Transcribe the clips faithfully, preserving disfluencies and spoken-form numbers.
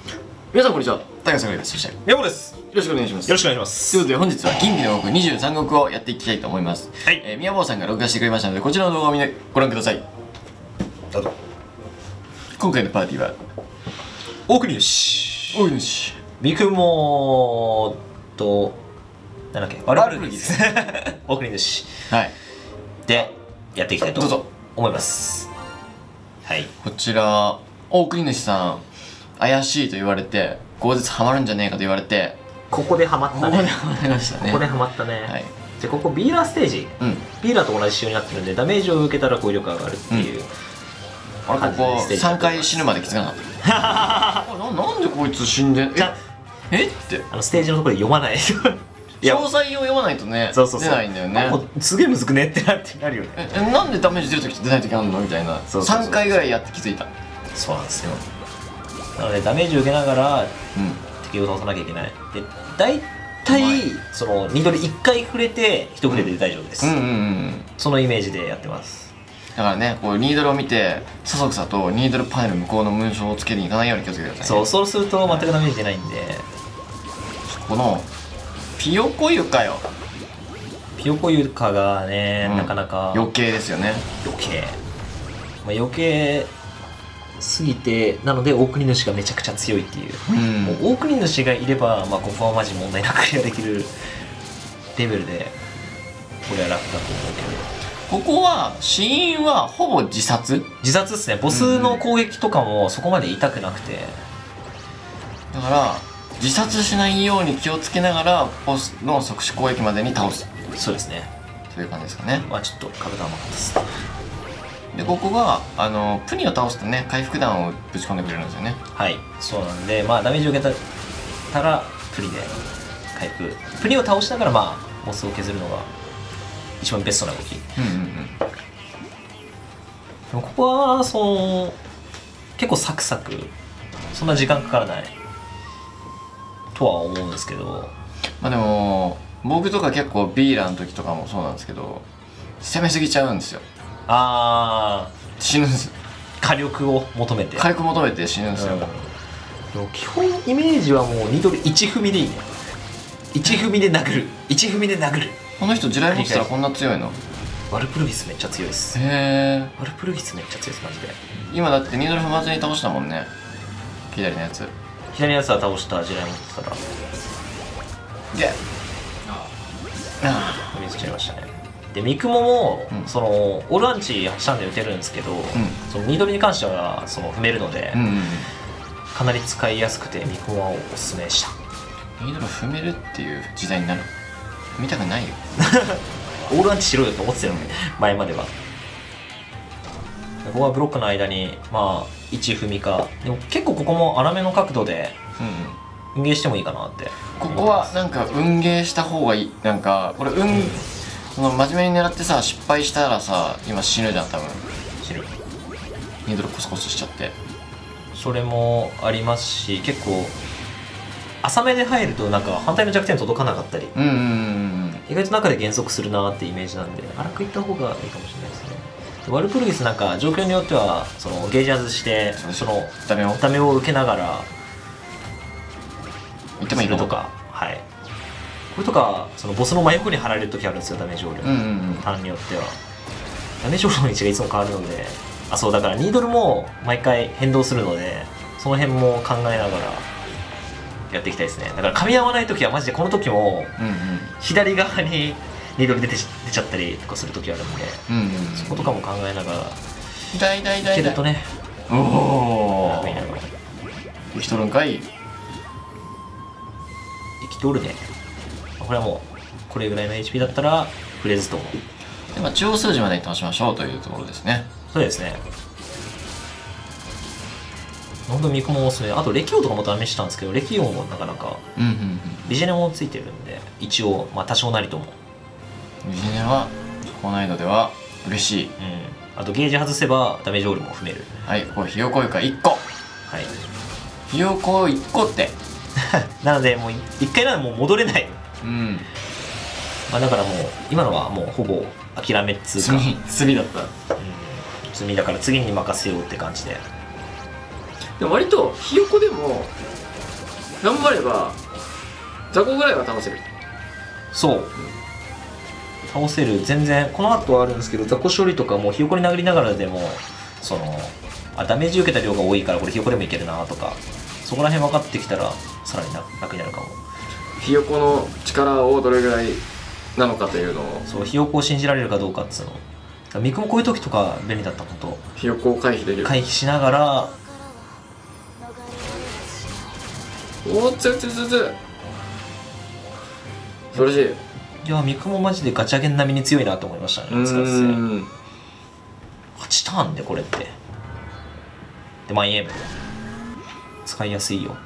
皆さんこんにちは、高橋さんです。そしてヤモです。 よろしくお願いします。 よろしくお願いします。 ということで本日は銀の王国にじゅうさん国をやっていきたいと思います。 はい、 えー、宮坊さんが録画してくれましたので、こちらの動画をみんなご覧ください。 どうぞ。 今回のパーティーは大国主、 大国主、 三雲となんだっけ、ワルプルギです大国主はいでやっていきたいとどうぞ思います。はい、 こちら大国主さん怪しいと言われて、豪絶ハマるんじゃねえかと言われて、 ここでハマったね。 ここでハマりましたね。 ここでハマったね。 はい。 じゃあここビーラーステージ、 うん、 ビーラーと同じ仕様になってるんで、ダメージを受けたら攻撃力が上がるっていう、 うん、あれここさんかい死ぬまできつかなかったな。なんでこいつ死んでんええってあのステージのところで読まない詳細を読まないとね、出ないんだよね。 すげえむずくねってなってなるよね。 ええなんでダメージ出るときと出ないときあるのみたいな。さんかいぐらいやって気づいた。 そうなんですよ。なのでダメージを受けながら、 うん、 敵を倒さなきゃいけない。で大体そのニードルいっかい触れていち触れで大丈夫です。そのイメージでやってます。 だからね、こうニードルを見てそそくさとニードルパネル向こうの紋章をつけにいかないように気をつけてください、ね、 そうそうすると全くダメージ出ないんで。 このピヨコユカよ。 ピヨコユカがね、うん、なかなか余計ですよね。 余計、まあ、余計すぎて、なので大国主がめちゃくちゃ強いっていう、うん、もう大国主がいれば、まあ、ここはマジ問題なくクリアできるレベルで、これは楽だと思うけど、 ここは死因はほぼ自殺自殺ですね。ボスの攻撃とかもそこまで痛くなくて、 だから自殺しないように気をつけながらボスの即死攻撃までに倒す。 そうですね、 という感じですかね。 まあちょっと体甘かったです。 でここがあのプニを倒すとね、回復弾をぶち込んでくれるんですよね。 はい、そうなんで、まあダメージを受けたらプニで回復、プニを倒しながらまあボスを削るのが一番ベストな動き。うんうんうん。でもここはその結構サクサク、そんな時間かからないとは思うんですけど、 まあでも僕とか結構ビーラーの時とかもそうなんですけど、攻めすぎちゃうんですよ。 ああ、 死ぬんです。 火力を求めて火力求めて死ぬんですよ、うん、 でも基本イメージはもうニードルいち踏みでいいね。いち踏みで殴る、いち踏みで殴る。 この人地雷持ってたらこんな強いの？ ワルプルギスめっちゃ強いです。 へえ。 ワルプルギスめっちゃ強いですマジで。 今だってニードル踏まずに倒したもんね、左のやつ。 左のやつは倒した地雷持ってたらで踏みつっちゃいましたね。で三雲も、うん、そのオールアンチはちターンで打てるんですけど、うん、そのニードルに関してはその踏めるので、うんうんうん、かなり使いやすくて三雲はおすすめでした。 ニードル踏めるっていう時代になる？踏みたくないよオールアンチしろよと思ってたよね前までは。ここはブロックの間にまあいち踏みか、でも結構ここも粗めの角度で運ゲーしてもいいかなって。 ここはなんか運ゲーした方がいい。なんかこれ運、うん、その真面目に狙ってさ失敗したらさ今死ぬじゃん多分。 死ぬ。 ニードルコスコスしちゃって。 それもありますし、結構浅めで入るとなんか反対の弱点届かなかったり、意外と中で減速するなってイメージなんで、荒くいった方がいいかもしれないですね。ワルプルギスなんか状況によってはそのゲージ外してそのダメをダメを受けながらいってもいいのとか、はい、これとかそのボスの真横に貼られる時あるんですよ、ダメージオール、ターンによってはダメージオールの位置がいつも変わるので、あ、そうだからニードルも毎回変動するので、その辺も考えながらやっていきたいですね。だから噛み合わない時はマジでこの時も左側にニードル出て出ちゃったりとかする時あるんで、そことかも考えながらいけるとね。 おお、生きとるんかい。 生きとるね。これはもうこれぐらいの エイチピー だったらフレーズとで、まあ、中央数字までに倒しましょうというところですね。 そうですね。本当にミコもおすすめ。あとレキオとかも試したんですけど、レキオもなかなかビジネもついてるんで、一応まあ多少なりともビジネは高難易度では嬉しい、うん、 あとゲージ外せばダメージオールも踏める。はい、 これひよこゆかいっこ。はい、ひよこいっこってなのでもういっかいならもう戻れない。うん、まあだからもう今のはもうほぼ諦めっつうか罪だった、うん、 罪だから次に任せようって感じで。 でも割とひよこでも頑張れば雑魚ぐらいは倒せる。 そう、うん、倒せる。全然この後はあるんですけど、雑魚処理とかもひよこに殴りながらでもそのあダメージ受けた量が多いからこれひよこでもいけるなとか、そこら辺分かってきたらさらに楽になるかも。 ひよこの力をどれぐらいなのかというのを、 そう、ひよこを信じられるかどうかっつうの。ミクもこういう時とか便利だったこと、 ひよこを回避できる。 回避しながら、 おおつるつるつるつる、素晴らしい。 いやミクもマジでガチャゲン並みに強いなと思いましたね。使ってはちターンでこれってでマイエーム使いやすいよ。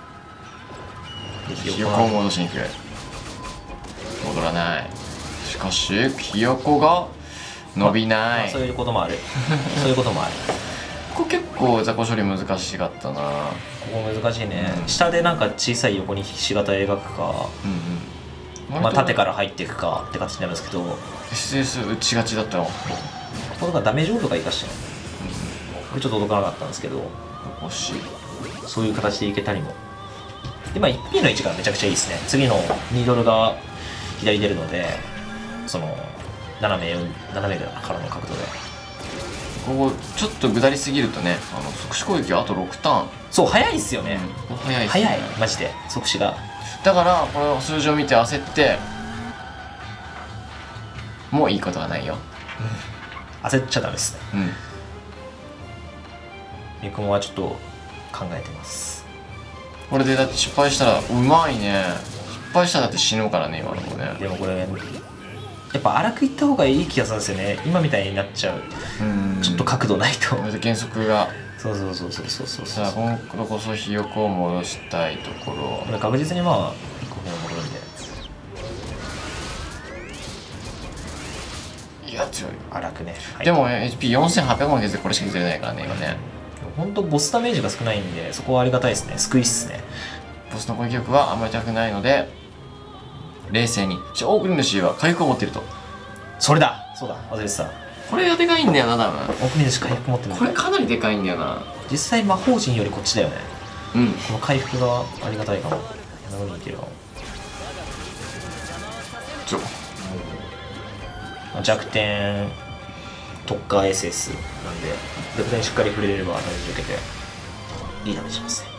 ひよこを戻しに来る。戻らない。しかしひよこが伸びない、 まあ、そういうこともあるそういうこともある。 ここ結構雑魚処理難しかったな。 ここ難しいね、うん、下でなんか小さい横にひし形描くか、うんうん、まあ縦から入っていくかって形になるんですけど、 エスエス 打ちがちだったの。こことかダメージオールとか生かしてね、うん、これちょっと届かなかったんですけど、 惜しい。 そういう形でいけたりも。でまあ いちピー の位置がめちゃくちゃいいですね。次のニードルが左出るので、その斜め斜めからの角度でここちょっと下りすぎるとね、あの即死攻撃はあとろくターン。 そう早いっすよね、 うん、早いっすね、 早いマジで即死が。 だからこの数字を見て焦ってもういいことはないよ、 うん、焦っちゃダメですね。 うんミクモはちょっと考えてます。 これでだって失敗したらうまいね。失敗したらだって死ぬからね今の子ね。 でもこれやっぱ荒くいった方がいい気がするんですよね。今みたいになっちゃう、うんちょっと角度ないと減速が。 そうそうそうそうそうそう。 さあ今度こそひよこを戻したいところ。 これ確実にまあいっこめ戻るんで、 いや強い荒くね、 はい、でも エイチピーよんせんはっぴゃく まで削ってこれしか削れないからね今ね。 ほんとボスダメージが少ないんでそこはありがたいですね。救いっすね。 ボスの攻撃力はあんまり高くないので冷静に。オークリ主は回復を持っていると。 それだ、そうだ忘れてた。 これがでかいんだよな多分。 オークリ主回復持ってる。 これかなりでかいんだよな。 実際魔法陣よりこっちだよね。 うんこの回復がありがたいかも。なのにいけるかも。 ちょ弱点特化 エスエス なんで弱点しっかり触れれればダメージ受けていいダメージしますね。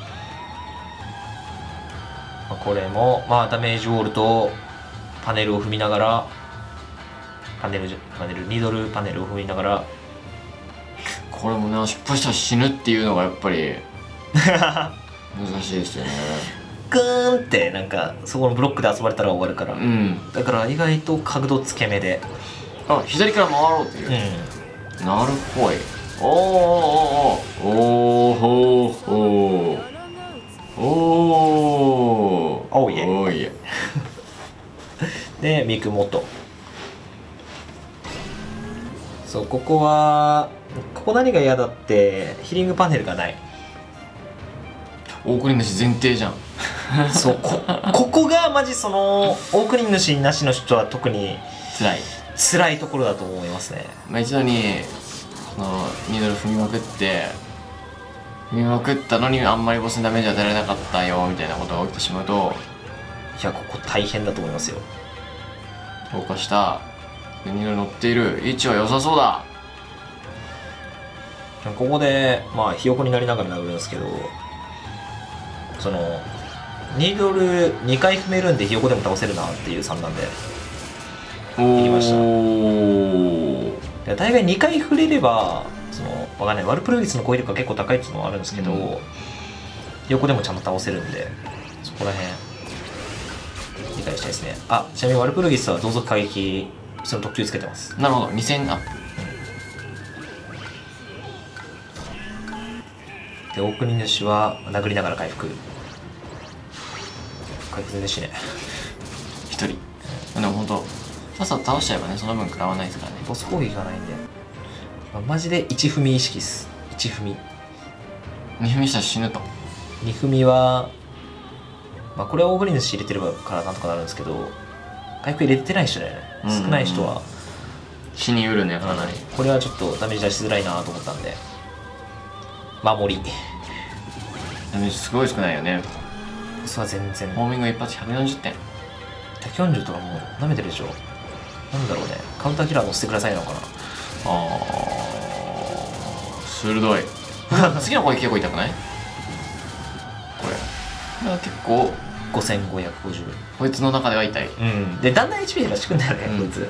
まあ、これもまあダメージウォールとパネルを踏みながらパネルパネルニードルパネルを踏みながら、 これもね失敗したら死ぬっていうのがやっぱり難しいですよね。 グーンってなんかそこのブロックで遊ばれたら終わるから、うん、だから意外と角度つけ目であ左から回ろうっていう、うん、なるほい。おーおーおーおーほーほーおーおーいえおーいえでミクモト。そうここはここ何が嫌だってヒリングパネルがない。 オークリ主前提じゃんそう こ, ここがマジそのオークリ主なしの人は特に辛い辛いところだと思いますね。 まあ一度にそのニードル踏みまくって踏みまくったのにあんまりボスにダメージ与えられなかったよみたいなことが起きてしまうと、 いやここ大変だと思いますよ。 強化したニードル乗っている位置は良さそうだ。 ここでまあひよこになりながら殴るんですけど、そのニードルにかい踏めるんでひよこでも倒せるなっていう算段でいきました。大概にかい触れればそのわかんないワルプルギスの攻撃力が結構高いっていうのはあるんですけど、うん、ひよこでもちゃんと倒せるんでそこら辺理解したいですね。あちなみにワルプルギスは同族過激その特急つけてます。 なるほどにせんアップ、 うん、でオークリ主は殴りながら回復回復全然しね一人、うん、でもほんとさっさと倒しちゃえばねその分食らわないですからね。 ボス攻撃がないんで、まあ、マジでいち踏み意識っす。いち踏みに踏みしたら死ぬと。 に踏みはまあこれはオーグリ主入れてるからなんとかなるんですけど回復入れてない人だよね。少ない人は死にうるねかなり。 これはちょっとダメージ出しづらいなと思ったんで守りダメージすごい少ないよね。 スは全然ホーミング一発ひゃくよんじゅってん。 ひゃくよんじゅうとかもう舐めてるでしょ。なんだろうね、カウンターキラー乗せてくださいなのかな。 あー鋭い。次の攻撃結構痛くない？これ結構ごせんごひゃくごじゅう。 こいつの中では痛い。 うんでだんだん エイチピー 減らしてくんだよね、 うんこいつ。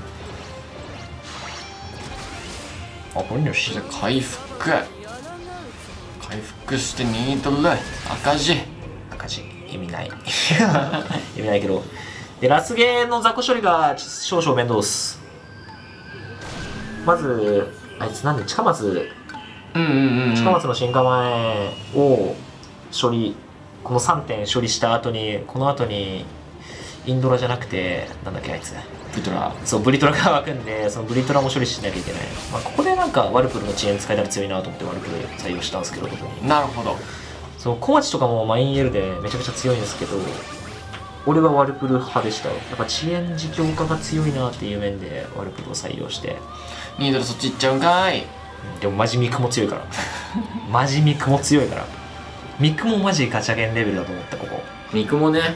あこれによし回復回復してニードル赤字赤字意味ない意味ないけど。でラスゲーの雑魚処理が少々面倒っす。まずあいつなんで近松うんうんうん、うん、 近松の進化前を処理、このさんてん処理した後にこの後にインドラじゃなくてなんだっけあいつブリトラそうブリトラが湧くんで、そのブリトラも処理しなきゃいけない。まあ、ここでなんかワルプルの遅延使えたら強いなと思ってワルプル採用したんですけど、特になるほど。 その小町とかもマイン L でめちゃくちゃ強いんですけど、俺はワルプル派でしたよ。やっぱ遅延時強化が強いなっていう面でワルプルを採用して。 ニードルそっち行っちゃうんかい。 でもマジミクも強いからマジミクも強いからミクもマジガチャゲンレベルだと思った。ここミクもね。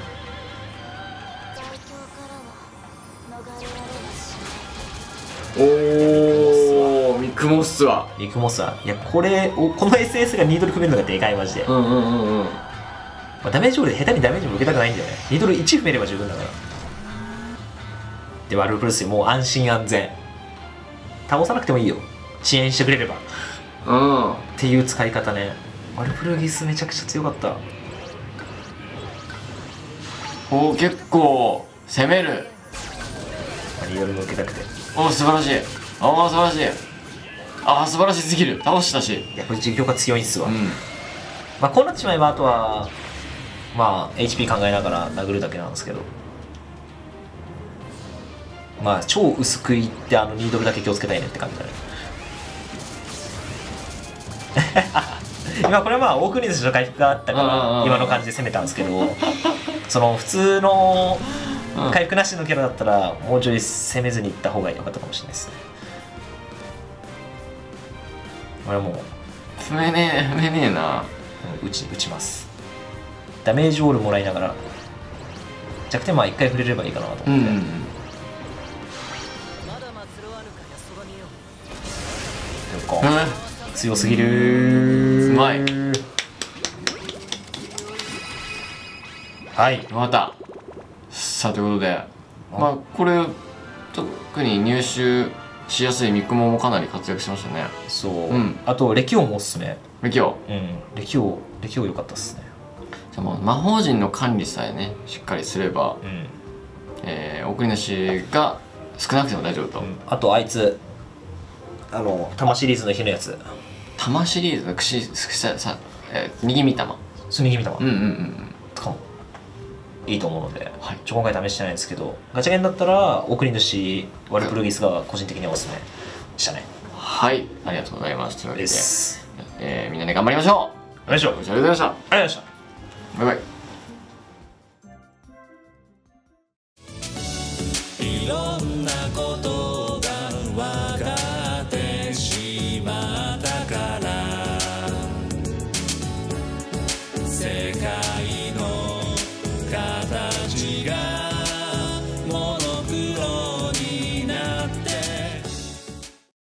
おーミクモっすわ。 ミクもさ、いやこれをこの エスエス がニードル踏めるのがでかいマジで、 うんうんうんうん。 まあ、ダメージオールで下手にダメージも受けたくないんだよね。ニードルいち踏めれば十分だから。でワルプルスもう安心安全、倒さなくてもいいよ、遅延してくれればうんっていう使い方ね。ワルプルギスめちゃくちゃ強かった。 おー結構攻める。 ニードルも受けたくて、 おー素晴らしい。おー素晴らしい。あー素晴らしすぎる。倒したし。 いやこれ実況が強いんすわ、 うん。 まあこうなってしまえばあとはまあ エイチピー 考えながら殴るだけなんですけど、まあ超薄くいってあのニードルだけ気をつけたいねって感じだね今これはまあ大国寿司の回復があったから今の感じで攻めたんですけど、その普通の回復なしのキャラだったらもうちょい攻めずにいった方が良かったかもしれないですね。これはもう踏めねえ踏めねえな。 打ち打ちます。ダメージオールもらいながら弱点まあいっかい触れればいいかなと思って、 うんうんうん。 強すぎる。 うまい。 はい、 またさあということで、まあこれ特に入手しやすいミクモもかなり活躍しましたね。 そう、 うん、 あと歴王もおすすめ。 歴王、 うん、歴王歴王良かったっすね。 じゃあもう魔法陣の管理さえねしっかりすれば、 うん、 えー、送り主が少なくても大丈夫と、 うん、あとあいつあの玉シリーズの日のやつ、 玉シリーズのくしくしさ、えー、握り玉すみぎみ玉、 うんうんうんうんとかもいいと思うので、 はい、 ちょ今回試してないんですけど、ガチャゲンだったら送り主ワルプルギスが個人的にはおすすめでしたね。 はい、ありがとうございます。というわけで、 ですえー、みんなで頑張りましょう。 よいしょ、ありご視聴ありがとうございまがとうございました。 した。バイバイ。